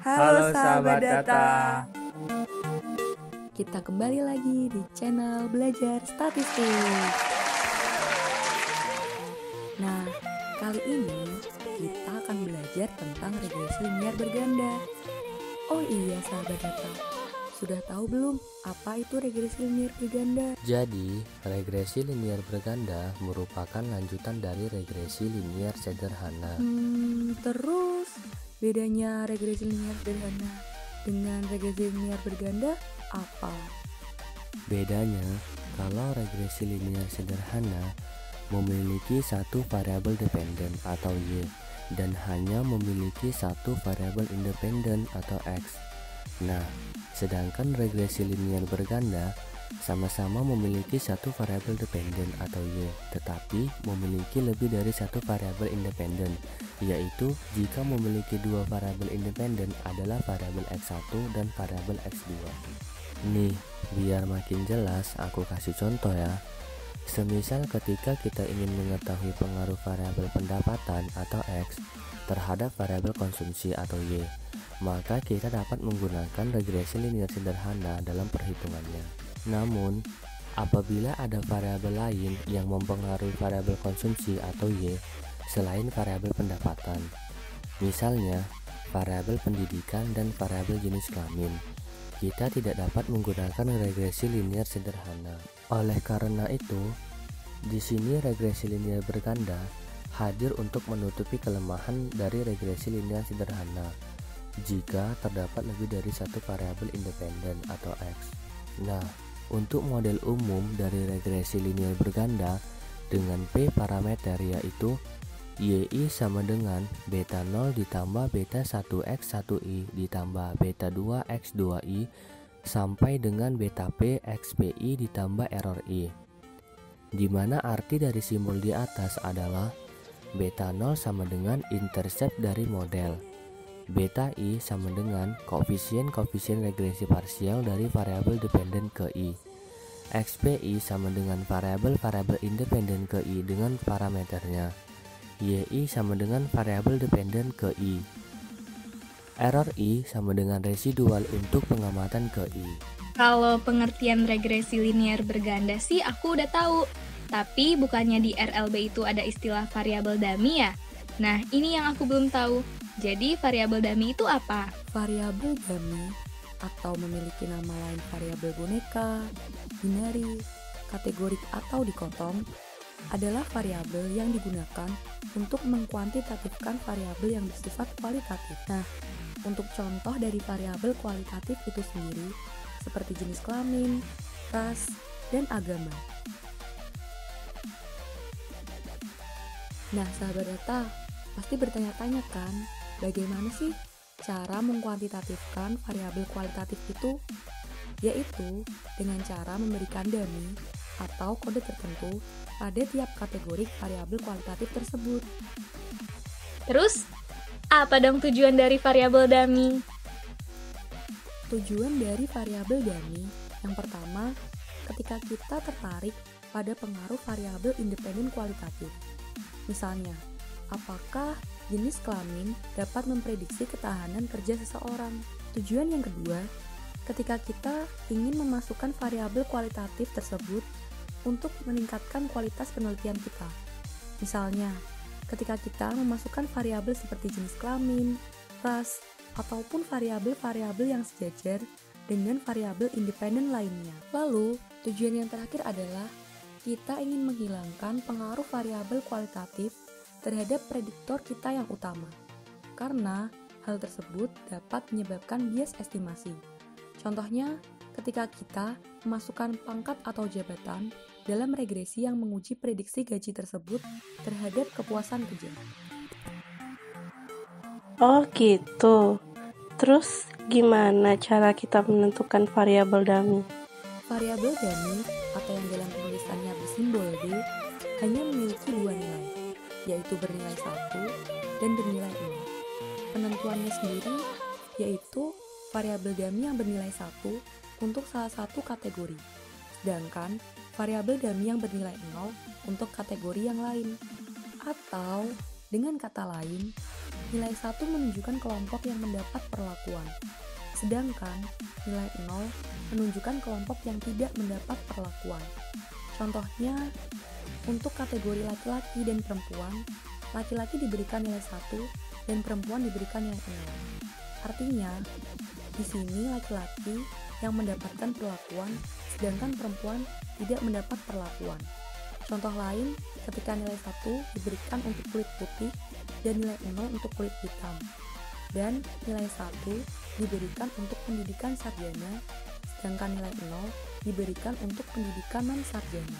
Halo sahabat data. Kita kembali lagi di channel Belajar Statistik. Nah, kali ini kita akan belajar tentang regresi linier berganda. Oh iya sahabat data, sudah tahu belum apa itu regresi linier berganda? Jadi, regresi linier berganda merupakan lanjutan dari regresi linier sederhana. Terus bedanya regresi linier sederhana dengan regresi linier berganda apa? Bedanya, kalau regresi linier sederhana memiliki satu variabel dependen atau Y dan hanya memiliki satu variabel independen atau X. Nah, sedangkan regresi linier berganda sama-sama memiliki satu variabel dependen atau Y, tetapi memiliki lebih dari satu variabel independen, yaitu jika memiliki dua variabel independen adalah variabel X1 dan variabel X2. Nih, biar makin jelas aku kasih contoh ya. Semisal ketika kita ingin mengetahui pengaruh variabel pendapatan atau X terhadap variabel konsumsi atau Y, maka kita dapat menggunakan regresi linier sederhana dalam perhitungannya. Namun, apabila ada variabel lain yang mempengaruhi variabel konsumsi atau Y selain variabel pendapatan, misalnya variabel pendidikan dan variabel jenis kelamin, kita tidak dapat menggunakan regresi linier sederhana. Oleh karena itu, di sini regresi linier berganda hadir untuk menutupi kelemahan dari regresi linier sederhana jika terdapat lebih dari satu variabel independen atau X. Nah, untuk model umum dari regresi linier berganda dengan P parameter yaitu YI sama dengan beta 0 ditambah beta 1X1I ditambah beta 2X2I sampai dengan beta P XPI ditambah error I, di mana arti dari simbol di atas adalah beta 0 sama dengan intercept dari model, beta I sama dengan koefisien regresi parsial dari variabel dependen ke I, XPI sama dengan variabel independen ke I dengan parameternya, YI sama dengan variabel dependen ke I, error I sama dengan residual untuk pengamatan ke I. Kalau pengertian regresi linier berganda sih aku udah tahu. Tapi bukannya di RLB itu ada istilah variabel dummy ya? Nah, ini yang aku belum tahu. Jadi variabel dummy itu apa? Variabel dummy atau memiliki nama lain variabel boneka, binari, kategorik atau dikotom adalah variabel yang digunakan untuk mengkuantitatifkan variabel yang bersifat kualitatif. Nah, untuk contoh dari variabel kualitatif itu sendiri seperti jenis kelamin, ras, dan agama. Nah, sahabat data pasti bertanya-tanya kan, bagaimana sih cara mengkuantitatifkan variabel kualitatif itu? Yaitu dengan cara memberikan dummy atau kode tertentu pada tiap kategori variabel kualitatif tersebut. Terus, apa dong tujuan dari variabel dummy? Tujuan dari variabel dummy yang pertama, ketika kita tertarik pada pengaruh variabel independen kualitatif. Misalnya, apakah jenis kelamin dapat memprediksi ketahanan kerja seseorang? Tujuan yang kedua, ketika kita ingin memasukkan variabel kualitatif tersebut untuk meningkatkan kualitas penelitian kita. Misalnya, ketika kita memasukkan variabel seperti jenis kelamin, ras, ataupun variabel-variabel yang sejajar dengan variabel independen lainnya. Lalu, tujuan yang terakhir adalah kita ingin menghilangkan pengaruh variabel kualitatif terhadap prediktor kita yang utama, karena hal tersebut dapat menyebabkan bias estimasi. Contohnya, ketika kita memasukkan pangkat atau jabatan dalam regresi yang menguji prediksi gaji tersebut terhadap kepuasan kerja. Oh gitu. Terus gimana cara kita menentukan variabel dummy? Variabel dummy atau yang dalam penulisannya bersimbol D hanya memiliki dua nilai, yaitu bernilai 1 dan bernilai 0. Penentuannya sendiri yaitu variabel dummy yang bernilai 1 untuk salah satu kategori, sedangkan variabel dummy yang bernilai 0 untuk kategori yang lain. Atau dengan kata lain, nilai 1 menunjukkan kelompok yang mendapat perlakuan, sedangkan nilai 0 menunjukkan kelompok yang tidak mendapat perlakuan. Contohnya, untuk kategori laki-laki dan perempuan, laki-laki diberikan nilai 1 dan perempuan diberikan nilai 0. Artinya, di sini laki-laki yang mendapatkan perlakuan, sedangkan perempuan tidak mendapat perlakuan. Contoh lain, ketika nilai 1 diberikan untuk kulit putih dan nilai 0 untuk kulit hitam. Dan nilai 1 diberikan untuk pendidikan sarjana, sedangkan nilai 0 diberikan untuk pendidikan non-sarjana.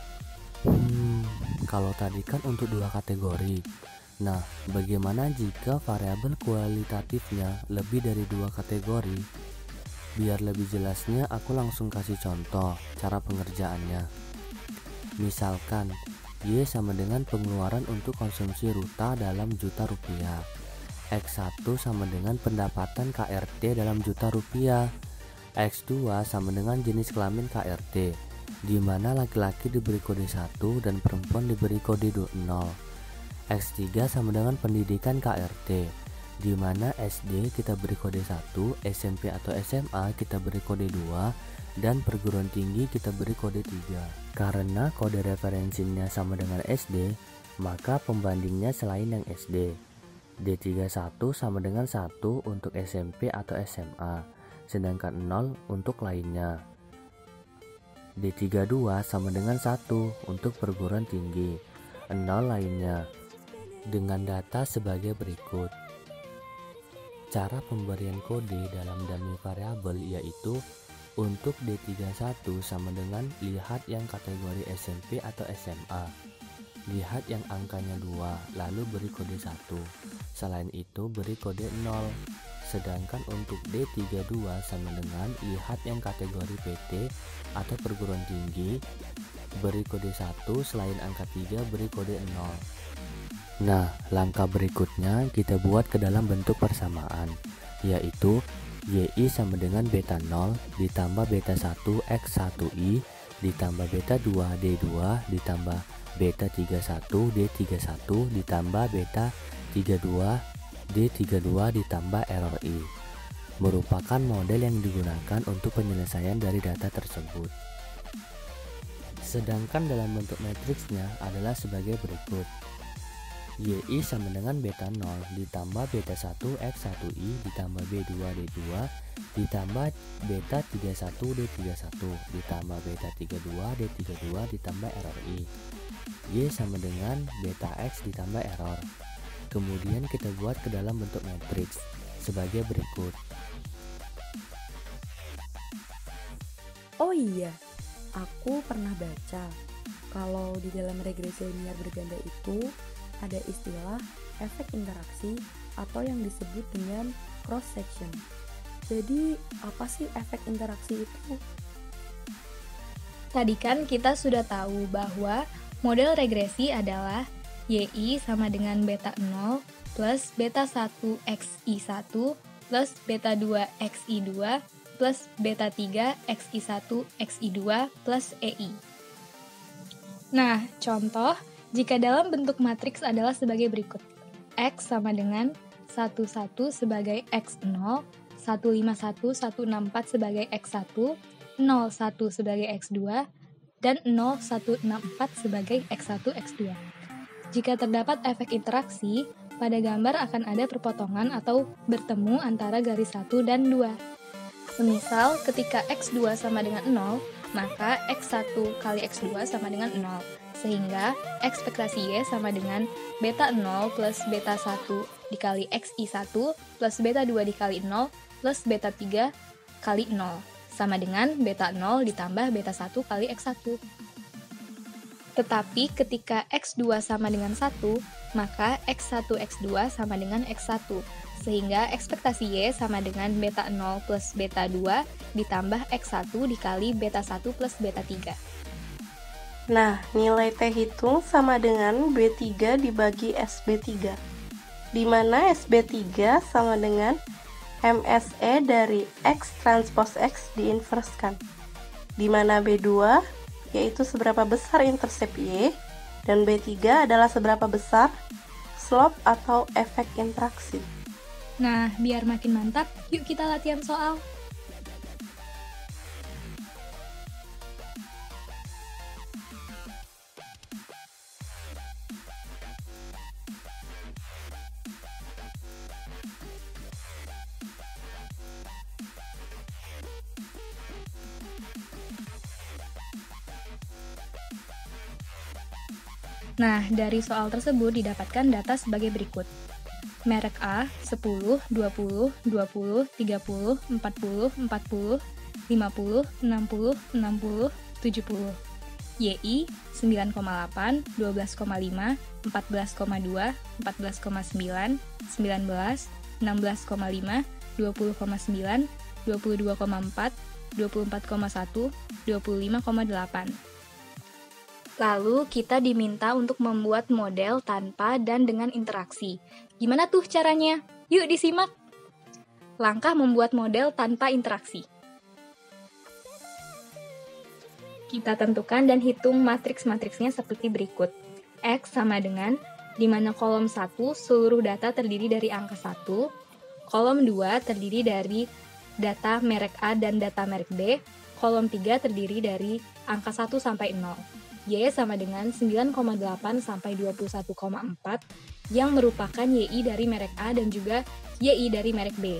Kalau tadi kan untuk 2 kategori. Nah, bagaimana jika variabel kualitatifnya lebih dari 2 kategori? Biar lebih jelasnya, aku langsung kasih contoh cara pengerjaannya. Misalkan, Y sama dengan pengeluaran untuk konsumsi Ruta dalam juta rupiah. X1 sama dengan pendapatan KRT dalam juta rupiah. X2 sama dengan jenis kelamin KRT, di mana laki-laki diberi kode 1 dan perempuan diberi kode 0. X3 sama dengan pendidikan KRT, di mana SD kita beri kode 1, SMP atau SMA kita beri kode 2, dan perguruan tinggi kita beri kode 3. Karena kode referensinya sama dengan SD, maka pembandingnya selain yang SD. D31 sama dengan 1 untuk SMP atau SMA, sedangkan 0 untuk lainnya. D32 sama dengan 1 untuk perguruan tinggi, 0 lainnya. Dengan data sebagai berikut. Cara pemberian kode dalam dummy variabel yaitu untuk D31 sama dengan lihat yang kategori SMP atau SMA. Lihat yang angkanya 2, lalu beri kode 1. Selain itu beri kode 0. Sedangkan untuk D32 sama dengan lihat yang kategori PT atau perguruan tinggi, beri kode 1, selain angka 3 beri kode 0. Nah, langkah berikutnya kita buat ke dalam bentuk persamaan, yaitu YI sama dengan beta 0 ditambah beta 1 X1I ditambah beta 2 D2 ditambah beta 31 D31 ditambah beta 32 D32 ditambah error I, merupakan model yang digunakan untuk penyelesaian dari data tersebut. Sedangkan dalam bentuk matriksnya adalah sebagai berikut. YI sama dengan beta 0 ditambah beta 1 X1I ditambah B2 D2 ditambah beta 31 D31 ditambah beta 32 D32 ditambah error I. Y sama dengan beta X ditambah error. Kemudian kita buat ke dalam bentuk matriks sebagai berikut. Oh iya, aku pernah baca kalau di dalam regresi linear berganda itu ada istilah efek interaksi atau yang disebut dengan cross section. Jadi apa sih efek interaksi itu? Tadi kan kita sudah tahu bahwa model regresi adalah YI sama dengan beta 0 plus beta 1 XI1 plus beta 2 XI2 plus beta 3 XI1 XI2 plus EI. Nah, contoh jika dalam bentuk matriks adalah sebagai berikut. X sama dengan 11 sebagai X0, 151, 164 sebagai X1, 01 sebagai X2, dan 0164 sebagai X1, X2. Jika terdapat efek interaksi, pada gambar akan ada perpotongan atau bertemu antara garis 1 dan 2. Semisal ketika X2 sama dengan 0, maka X1 kali X2 sama dengan 0. Sehingga ekspektasi Y sama dengan beta 0 plus beta 1 dikali XI1 plus beta 2 dikali 0 plus beta 3 kali 0 sama dengan beta 0 ditambah beta 1 kali X1. Tetapi ketika X2 sama dengan 1, maka X1 X2 sama dengan X1. Sehingga ekspektasi Y sama dengan beta 0 plus beta 2 ditambah X1 dikali beta 1 plus beta 3. Nah, nilai T hitung sama dengan B3 dibagi SB3, di mana SB3 sama dengan MSE dari X transpose X diinverskan, di mana B2 yaitu seberapa besar intersep Y, dan B3 adalah seberapa besar slope atau efek interaksi. Nah, biar makin mantap, yuk kita latihan soal. Nah, dari soal tersebut didapatkan data sebagai berikut. Merek A 10, 20, 20, 30, 40, 40, 50, 60, 60, 70. YI 9,8, 12,5, 14,2, 14,9, 19, 16,5, 20,9, 22,4, 24,1, 25,8. Lalu kita diminta untuk membuat model tanpa dan dengan interaksi. Gimana tuh caranya? Yuk disimak! Langkah membuat model tanpa interaksi. Kita tentukan dan hitung matriks-matriksnya seperti berikut. X sama dengan, di mana kolom 1 seluruh data terdiri dari angka 1, kolom 2 terdiri dari data merek A dan data merek B, kolom 3 terdiri dari angka 1 sampai 0. Y sama dengan 9,8 sampai 21,4 yang merupakan YI dari merek A dan juga YI dari merek B.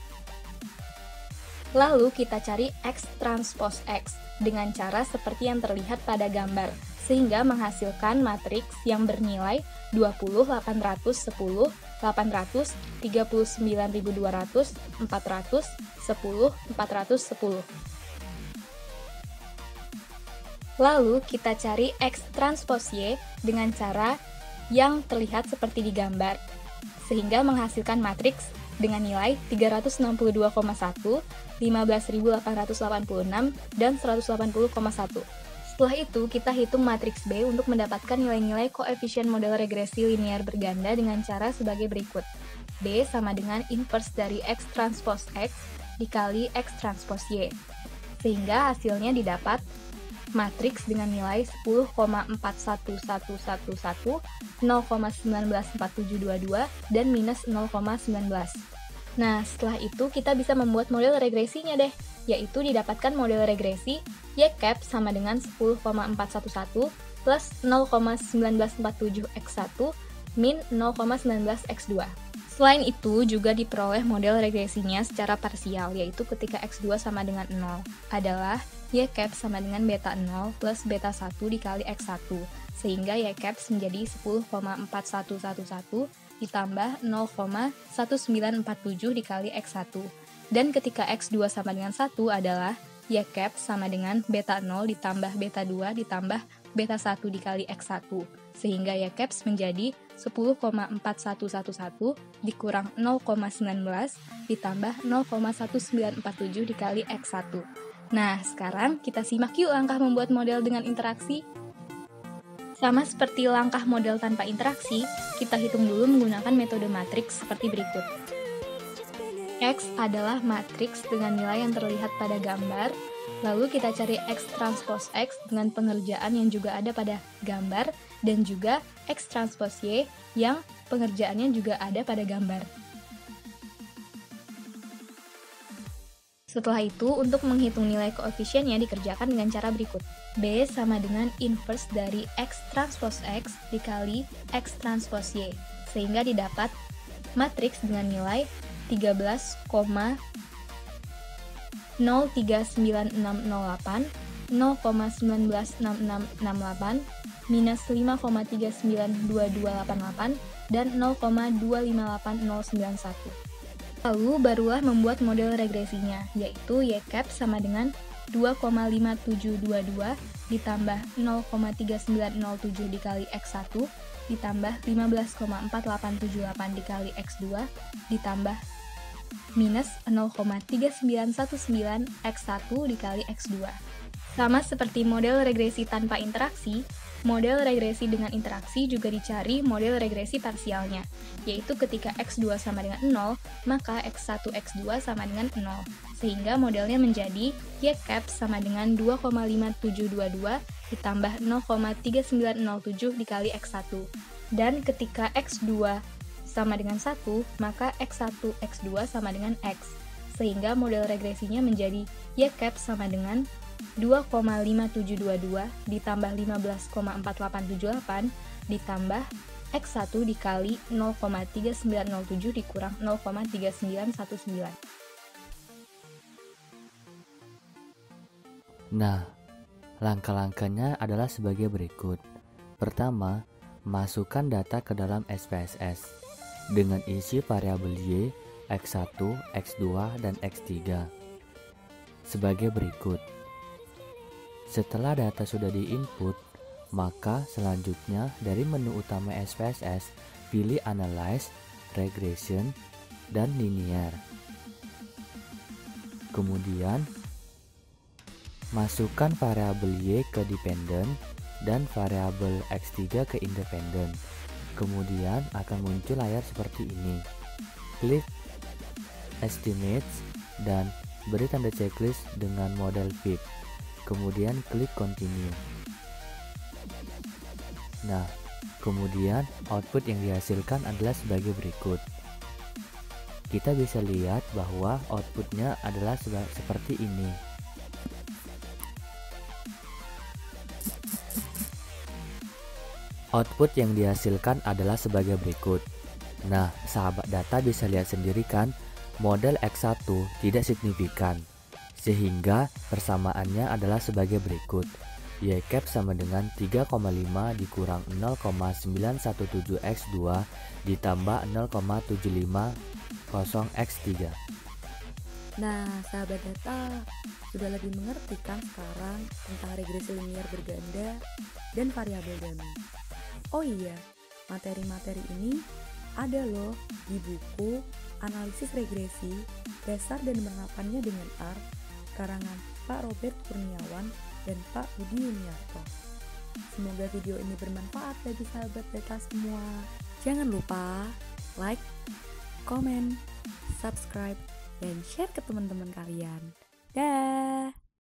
Lalu kita cari X transpose X dengan cara seperti yang terlihat pada gambar, sehingga menghasilkan matriks yang bernilai 20, 810, 800, 39.200, 400, 10, 410. Lalu kita cari X transpose Y dengan cara yang terlihat seperti di gambar, sehingga menghasilkan matriks dengan nilai 362,1, 15.886, dan 180,1. Setelah itu, kita hitung matriks B untuk mendapatkan nilai-nilai koefisien model regresi linear berganda dengan cara sebagai berikut. B sama dengan inverse dari X transpose X dikali X transpose Y, sehingga hasilnya didapat matriks dengan nilai 10,41111, 0,194722, dan minus 0,19. Nah, setelah itu kita bisa membuat model regresinya deh, yaitu didapatkan model regresi Y cap sama dengan 10,411 plus 0,1947x1 min 0,19x2. Selain itu, juga diperoleh model regresinya secara parsial, yaitu ketika x2 sama dengan 0 adalah Y cap sama dengan beta 0 plus beta 1 dikali x1, sehingga Y cap menjadi 10,4111 ditambah 0,1947 dikali x1. Dan ketika x2 sama dengan 1 adalah Y cap sama dengan beta 0 ditambah beta 2 ditambah beta 1 dikali x1, sehingga Y cap menjadi 10,4111 dikurang 0,19 ditambah 0,1947 dikali x1. Nah, sekarang kita simak yuk langkah membuat model dengan interaksi. Sama seperti langkah model tanpa interaksi, kita hitung dulu menggunakan metode matriks seperti berikut. X adalah matriks dengan nilai yang terlihat pada gambar, lalu kita cari X transpose X dengan pengerjaan yang juga ada pada gambar, dan juga X transpose Y yang pengerjaannya juga ada pada gambar. Setelah itu, untuk menghitung nilai koefisiennya dikerjakan dengan cara berikut. B sama dengan inverse dari X transpose X dikali X transpose Y, sehingga didapat matriks dengan nilai 13,039608, 0,196668, minus 5,392288, dan 0,258091. Lalu barulah membuat model regresinya, yaitu Y cap sama dengan 2,5722 ditambah 0,3907 dikali X1 ditambah 15,4878 dikali X2 ditambah minus 0,3919 X1 dikali X2. Sama seperti model regresi tanpa interaksi, model regresi dengan interaksi juga dicari model regresi parsialnya, yaitu ketika X2 sama dengan 0, maka X1 X2 sama dengan 0, sehingga modelnya menjadi Y cap sama dengan 2,5722 ditambah 0,3907 dikali X1. Dan ketika X2 sama dengan 1, maka X1, X2 sama dengan X. Sehingga model regresinya menjadi Y cap sama dengan 2,5722 ditambah 15,4878 ditambah X1 dikali 0,3907 dikurang 0,3919. Nah, langkah-langkahnya adalah sebagai berikut. Pertama, masukkan data ke dalam SPSS dengan isi variabel Y, X1, X2, dan X3 sebagai berikut. Setelah data sudah diinput, maka selanjutnya dari menu utama SPSS, pilih Analyze, Regression, dan Linear. Kemudian, masukkan variabel Y ke dependent dan variabel X3 ke independent. Kemudian akan muncul layar seperti ini. Klik Estimates dan beri tanda checklist dengan model fit. Kemudian klik Continue. Nah, kemudian output yang dihasilkan adalah sebagai berikut. Kita bisa lihat bahwa outputnya adalah seperti ini. Output yang dihasilkan adalah sebagai berikut. Nah, sahabat data bisa lihat sendiri kan, model X1 tidak signifikan, sehingga persamaannya adalah sebagai berikut. Y cap sama dengan 3,5 dikurang 0,917 X2 ditambah 0,750 X3. Nah, sahabat data, sudah lebih mengerti kan sekarang tentang regresi linear berganda dan variabel dummy. Oh iya, materi-materi ini ada loh di buku Analisis Regresi, Dasar dan Penerapannya dengan R, karangan Pak Robert Kurniawan dan Pak Budi Yuniarto. Semoga video ini bermanfaat bagi sahabat data semua. Jangan lupa like, comment, subscribe, dan share ke teman-teman kalian. Dah.